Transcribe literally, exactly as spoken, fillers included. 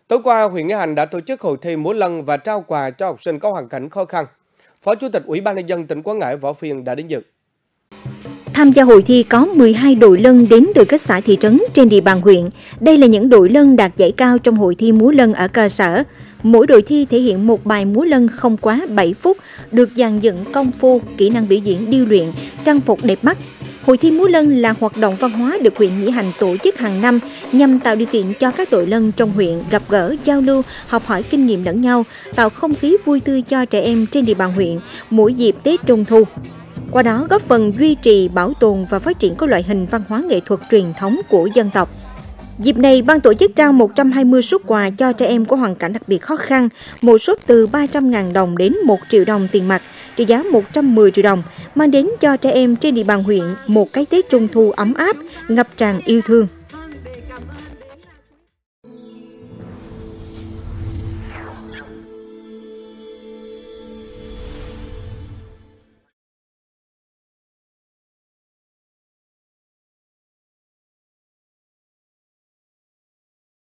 Tối qua, huyện Nghĩa Hành đã tổ chức hội thi múa lân và trao quà cho học sinh có hoàn cảnh khó khăn. Phó Chủ tịch Ủy ban Nhân dân tỉnh Quảng Ngãi Võ Phiên đã đến dự. Tham gia hội thi có mười hai đội lân đến từ các xã thị trấn trên địa bàn huyện. Đây là những đội lân đạt giải cao trong hội thi múa lân ở cơ sở. Mỗi đội thi thể hiện một bài múa lân không quá bảy phút, được dàn dựng công phu, kỹ năng biểu diễn điêu luyện, trang phục đẹp mắt. Hội thi múa lân là hoạt động văn hóa được huyện Nghĩa Hành tổ chức hàng năm nhằm tạo điều kiện cho các đội lân trong huyện gặp gỡ, giao lưu, học hỏi kinh nghiệm lẫn nhau, tạo không khí vui tươi cho trẻ em trên địa bàn huyện mỗi dịp Tết Trung thu. Qua đó góp phần duy trì, bảo tồn và phát triển các loại hình văn hóa nghệ thuật truyền thống của dân tộc. Dịp này, ban tổ chức trao một trăm hai mươi suất quà cho trẻ em có hoàn cảnh đặc biệt khó khăn, mỗi suất từ ba trăm nghìn đồng đến một triệu đồng tiền mặt, trị giá một trăm mười triệu đồng, mang đến cho trẻ em trên địa bàn huyện một cái Tết Trung thu ấm áp, ngập tràn yêu thương.